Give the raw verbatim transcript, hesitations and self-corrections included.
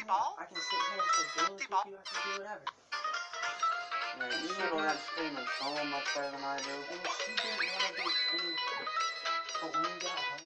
ball? I can sit here and play games with you. I can do whatever. Yeah, you handle that streaming so much better than I do. And she didn't want to do any. But when you got home.